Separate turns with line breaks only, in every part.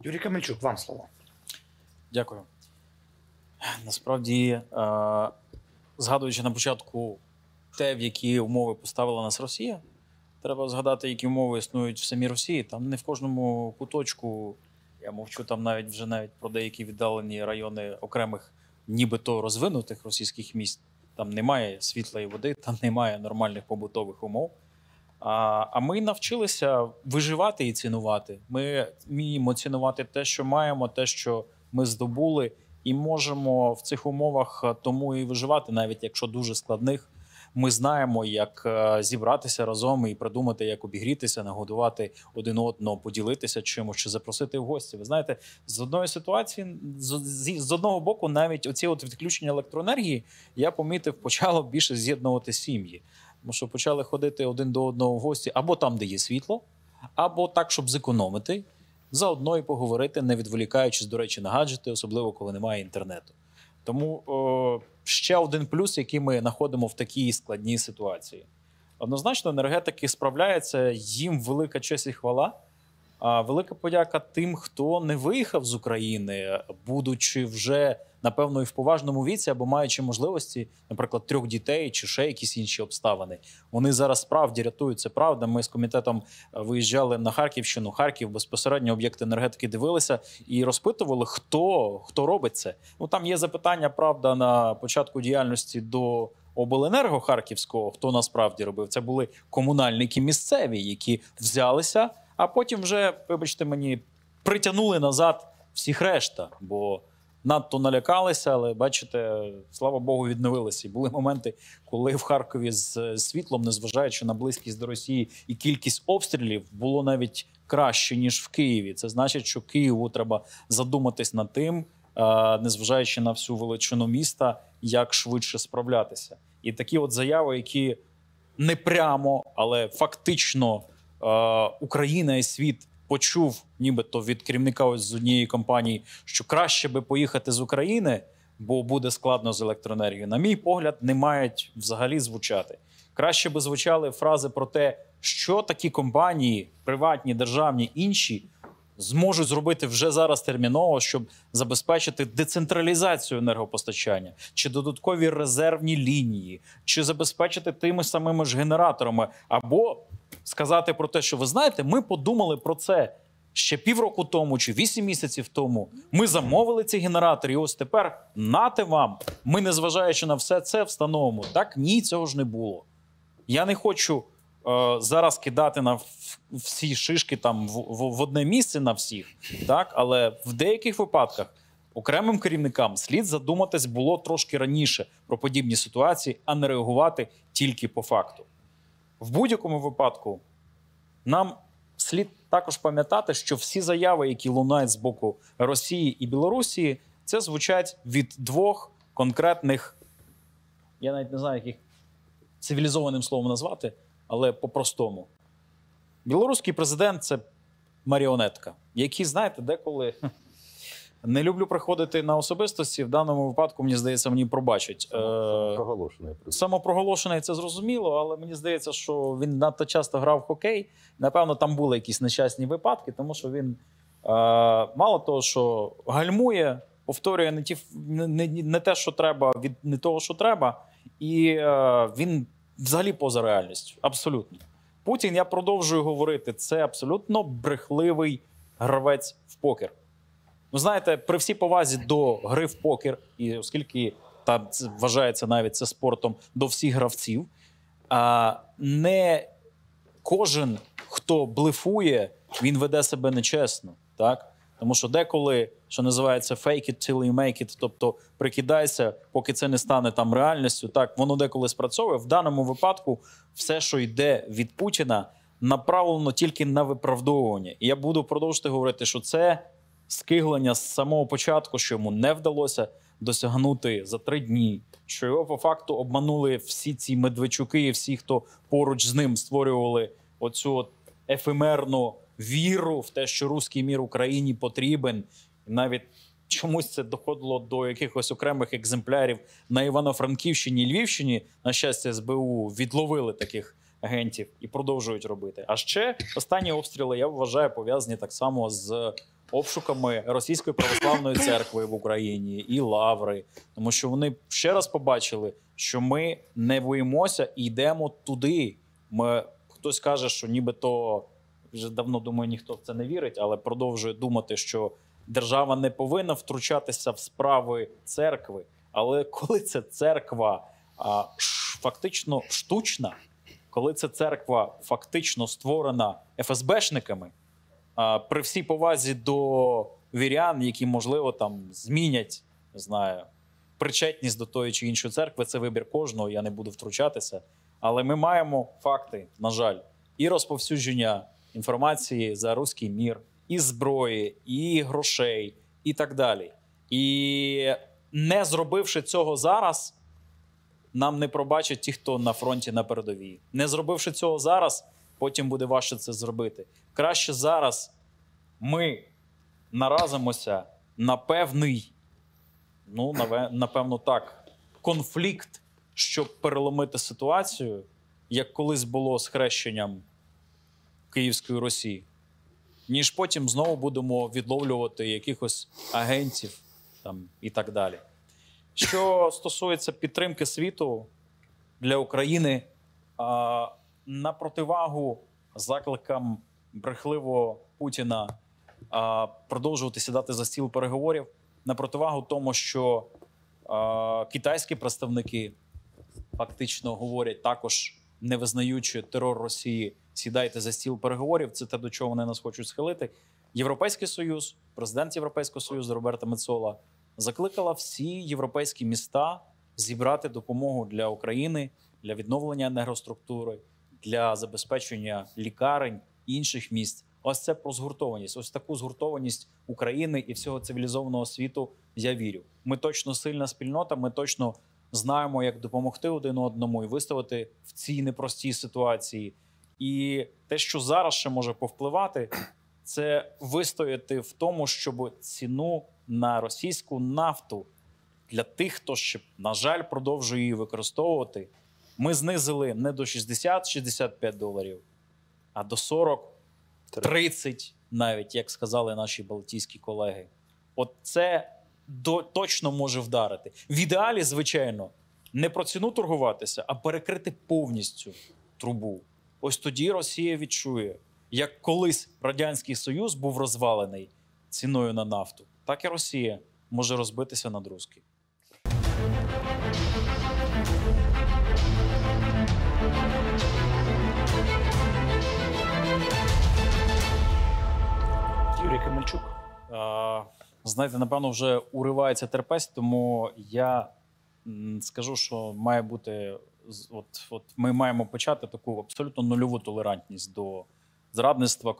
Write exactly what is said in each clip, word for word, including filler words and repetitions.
Юрій Камельчук, вам слово.
Дякую. Насправді, е згадуючи на початку те, в які умови поставила нас Росія, треба згадати, які умови існують в самій Росії. Там не в кожному куточку, я мовчу там навіть вже навіть про деякі віддалені райони окремих нібито розвинутих російських міст. Там немає світла і води, там немає нормальних побутових умов. А, а ми навчилися виживати і цінувати. Ми вміємо цінувати те, що маємо, те, що ми здобули, і можемо в цих умовах тому і виживати, навіть якщо дуже складних. Ми знаємо, як зібратися разом і придумати, як обігрітися, нагодувати один одного, поділитися чимось, чи запросити в гості. Ви знаєте, з одної ситуації, з, з одного боку, навіть оці от відключення електроенергії, я помітив, почало більше з'єднувати сім'ї. Тому що почали ходити один до одного в гості або там, де є світло, або так, щоб зекономити, заодно і поговорити, не відволікаючись, до речі, на гаджети, особливо, коли немає інтернету. Тому о, ще один плюс, який ми знаходимо в такій складній ситуації. Однозначно, енергетики справляються, їм велика честь і хвала. А велика подяка тим, хто не виїхав з України, будучи вже, напевно, і в поважному віці, або маючи можливості, наприклад, трьох дітей чи ще якісь інші обставини. Вони зараз справді рятують, це правда. Ми з комітетом виїжджали на Харківщину, Харків, безпосередньо об'єкти енергетики дивилися і розпитували, хто, хто робить це. Ну, там є запитання, правда, на початку діяльності до обленерго Харківського, хто насправді робив. Це були комунальники місцеві, які взялися, а потім вже, вибачте мені, притягнули назад всіх решта, бо надто налякалися, але, бачите, слава Богу, відновилися. І були моменти, коли в Харкові з світлом, незважаючи на близькість до Росії і кількість обстрілів, було навіть краще, ніж в Києві. Це значить, що Києву треба задуматись над тим, незважаючи на всю величину міста, як швидше справлятися. І такі от заяви, які не прямо, але фактично Україна і світ почув нібито від керівника ось з однієї компанії, що краще би поїхати з України, бо буде складно з електроенергією, на мій погляд, не мають взагалі звучати. Краще би звучали фрази про те, що такі компанії, приватні, державні, інші, зможуть зробити вже зараз терміново, щоб забезпечити децентралізацію енергопостачання, чи додаткові резервні лінії, чи забезпечити тими самими ж генераторами, або сказати про те, що, ви знаєте, ми подумали про це ще півроку тому чи вісім місяців тому. Ми замовили ці генератори, і ось тепер нате вам. Ми, незважаючи на все це, встановимо. Так, ні, цього ж не було. Я не хочу е, зараз кидати на всі шишки там в, в, в одне місце на всіх, так, але в деяких випадках окремим керівникам слід задуматись було трошки раніше про подібні ситуації, а не реагувати тільки по факту. В будь-якому випадку нам слід також пам'ятати, що всі заяви, які лунають з боку Росії і Білорусі, це звучать від двох конкретних, я навіть не знаю, як їх цивілізованим словом назвати, але по-простому. Білоруський президент – це маріонетка, який, знаєте, деколи... Не люблю приходити на особистості, в даному випадку, мені здається, мені пробачать.
Самопроголошений.
Самопроголошений – це зрозуміло, але мені здається, що він надто часто грав в хокей. Напевно, там були якісь нещасні випадки, тому що він мало того, що гальмує, повторює не, ті, не, не, не те, що треба, від не того, що треба, і він взагалі поза реальністю. Абсолютно. Путін, я продовжую говорити, це абсолютно брехливий гравець в покер. Ну, знаєте, при всій повазі до гри в покер, і оскільки там вважається навіть це спортом до всіх гравців, а не кожен, хто блефує, він веде себе нечесно, так? Тому що деколи, що називається fake it till you make it, тобто прикидайся, поки це не стане там реальністю, так, воно деколи спрацьовує. В даному випадку все, що йде від Путіна, направлено тільки на виправдовування. І я буду продовжувати говорити, що це скиглення з самого початку, що йому не вдалося досягнути за три дні, що його по факту обманули всі ці Медведчуки і всі, хто поруч з ним створювали оцю от ефемерну віру в те, що руський мір Україні потрібен. І навіть чомусь це доходило до якихось окремих екземплярів на Івано-Франківщині і Львівщині. На щастя, ес бе у відловили таких агентів і продовжують робити. А ще останні обстріли, я вважаю, пов'язані так само з обшуками Російської православної церкви в Україні і лаври, тому що вони ще раз побачили, що ми не боїмося і йдемо туди. Ми, хтось каже, що нібито, вже давно, думаю, ніхто в це не вірить, але продовжує думати, що держава не повинна втручатися в справи церкви. Але коли це церква а, ш, фактично штучна, коли це церква фактично створена еф ес бешниками, а, при всій повазі до вірян, які, можливо, там змінять, не знаю, причетність до тої чи іншої церкви, це вибір кожного, я не буду втручатися. Але ми маємо факти, на жаль, і розповсюдження інформації за руський мір, і зброї, і грошей, і так далі. І не зробивши цього зараз, нам не пробачать ті, хто на фронті на передовій. Не зробивши цього зараз, потім буде важче це зробити. Краще зараз ми наразимося на певний, ну, напевно так, конфлікт, щоб переломити ситуацію, як колись було з хрещенням Київської Русі, ніж потім знову будемо відловлювати якихось агентів там, і так далі. Що стосується підтримки світу для України, а, на противагу закликам брехливого Путіна а, продовжувати сідати за стіл переговорів, на противагу тому, що а, китайські представники фактично говорять також, не визнаючи терор Росії, сідайте за стіл переговорів, це те, до чого вони нас хочуть схилити. Європейський Союз, президент Європейського Союзу Роберта Мецола закликала всі європейські міста зібрати допомогу для України, для відновлення енергоструктури, для забезпечення лікарень і інших міст. Ось це про згуртованість. Ось таку згуртованість України і всього цивілізованого світу я вірю. Ми точно сильна спільнота, ми точно знаємо, як допомогти один одному і виставити в цій непростій ситуації. І те, що зараз ще може повпливати, це вистояти в тому, щоб ціну на російську нафту для тих, хто ще, на жаль, продовжує її використовувати, ми знизили не до шістдесят - шістдесят п'ять доларів, а до сорок - тридцять навіть, як сказали наші балтійські колеги. От це до, точно може вдарити. В ідеалі, звичайно, не про ціну торгуватися, а перекрити повністю трубу. Ось тоді Росія відчує, як колись Радянський Союз був розвалений ціною на нафту, так і Росія може розбитися на друзки. Юрій Камельчук. А, знаєте, напевно, вже уривається терпець, тому я м, скажу, що має бути, от, от ми маємо почати таку абсолютно нульову толерантність до зрадництва,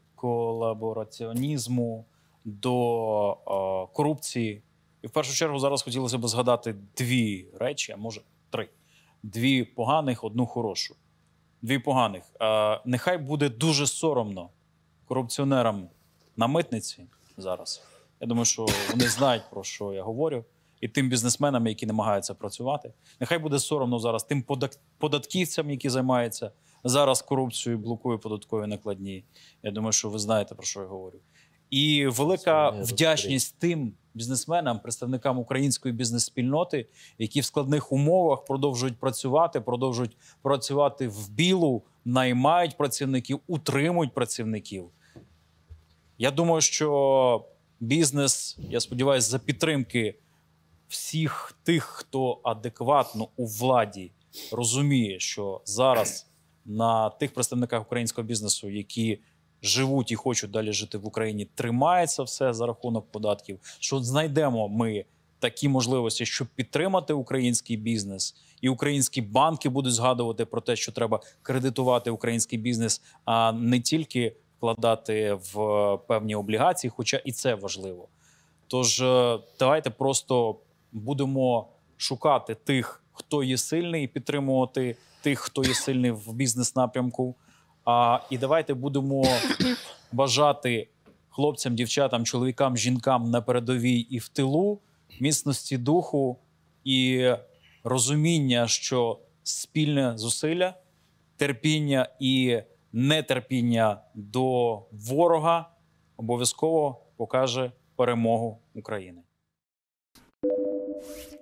колабораціонізму, до е, корупції. І в першу чергу зараз хотілося б згадати дві речі, а може три. Дві поганих, одну хорошу. Дві поганих. Е, нехай буде дуже соромно корупціонерам на митниці зараз. Я думаю, що вони знають, про що я говорю. І тим бізнесменам, які намагаються працювати. Нехай буде соромно зараз тим податківцям, які займаються зараз корупцією, блокують податкові накладні. Я думаю, що ви знаєте, про що я говорю. І велика вдячність тим бізнесменам, представникам української бізнес-спільноти, які в складних умовах продовжують працювати, продовжують працювати в білу, наймають працівників, утримують працівників. Я думаю, що бізнес, я сподіваюся, за підтримки всіх тих, хто адекватно у владі розуміє, що зараз на тих представниках українського бізнесу, які живуть і хочуть далі жити в Україні, тримається все за рахунок податків, що знайдемо ми такі можливості, щоб підтримати український бізнес, і українські банки будуть згадувати про те, що треба кредитувати український бізнес, а не тільки вкладати в певні облігації, хоча і це важливо. Тож давайте просто будемо шукати тих, хто є сильний, і підтримувати тих, хто є сильний в бізнес-напрямку. А, і давайте будемо бажати хлопцям, дівчатам, чоловікам, жінкам на передовій і в тилу міцності духу і розуміння, що спільне зусилля, терпіння і нетерпіння до ворога обов'язково покаже перемогу України.